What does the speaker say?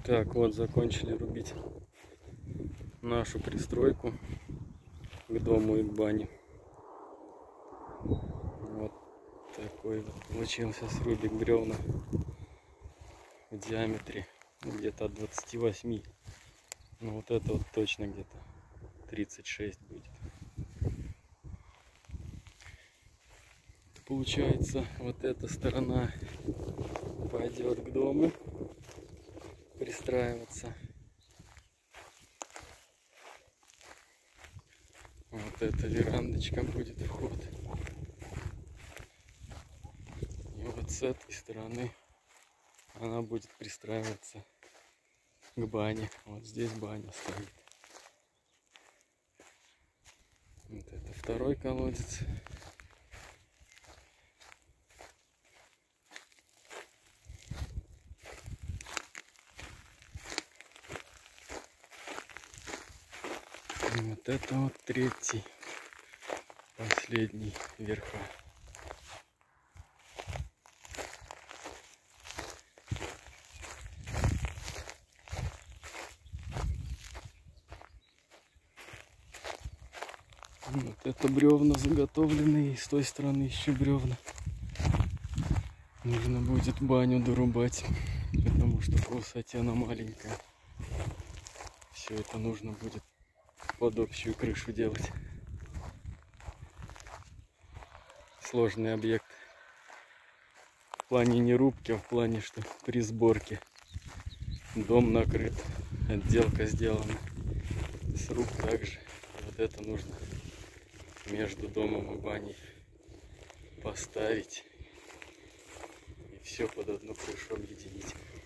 Так, вот закончили рубить нашу пристройку к дому и к бане. Вот такой вот получился срубик бревна в диаметре где-то от 28. Ну вот это вот точно где-то 36 будет. Получается, вот эта сторона пойдет к дому пристраиваться. Вот эта верандочка будет вход. И вот с этой стороны она будет пристраиваться к бане. Вот здесь баня стоит. Вот это второй колодец. И вот это вот третий, последний верха. Вот это бревна заготовленные, и с той стороны еще бревна. Нужно будет баню дорубать, потому что по высоте она маленькая. Все это нужно будет под общую крышу делать. Сложный объект. В плане не рубки, а в плане, что при сборке. Дом накрыт, отделка сделана. Сруб также. Вот это нужно между домом и баней поставить и все под одну крышу объединить.